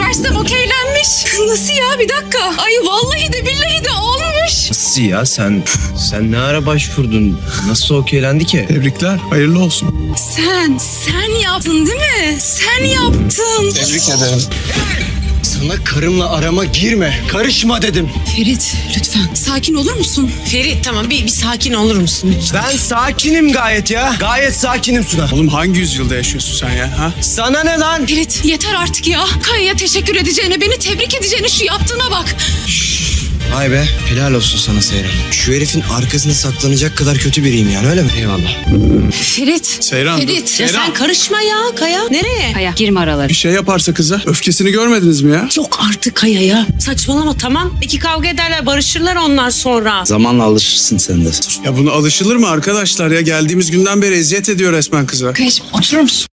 Meğersem okeylenmiş. Nasıl ya, bir dakika. Ay vallahi de billahi de olmuş. Nasıl ya, sen ne ara başvurdun? Nasıl okeylendi ki? Tebrikler, hayırlı olsun. Sen yaptın değil mi? Sen yaptın. Tebrik ederim. Sana karımla arama girme. Karışma dedim. Ferit lütfen sakin olur musun? Ferit tamam bir sakin olur musun lütfen? Ben sakinim gayet ya. Gayet sakinim Suna. Oğlum hangi yüzyılda yaşıyorsun sen ya? Ha? Sana ne lan? Ferit yeter artık ya. Kaya'ya teşekkür edeceğine, beni tebrik edeceğine şu yaptığına bak. Vay be, helal olsun sana Seyran. Şu herifin arkasında saklanacak kadar kötü biriyim yani, öyle mi? Eyvallah. Ferit. Seyran, dur. Ferit. Ya sen karışma ya Kaya. Nereye? Kaya girme aralara. Bir şey yaparsa kıza, öfkesini görmediniz mi ya? Yok artık Kaya ya. Saçmalama tamam. Peki kavga ederler, barışırlar ondan sonra. Zamanla alışırsın sen de. Ya bunu alışılır mı arkadaşlar ya? Geldiğimiz günden beri eziyet ediyor resmen kıza. Kaya'cığım oturur musun?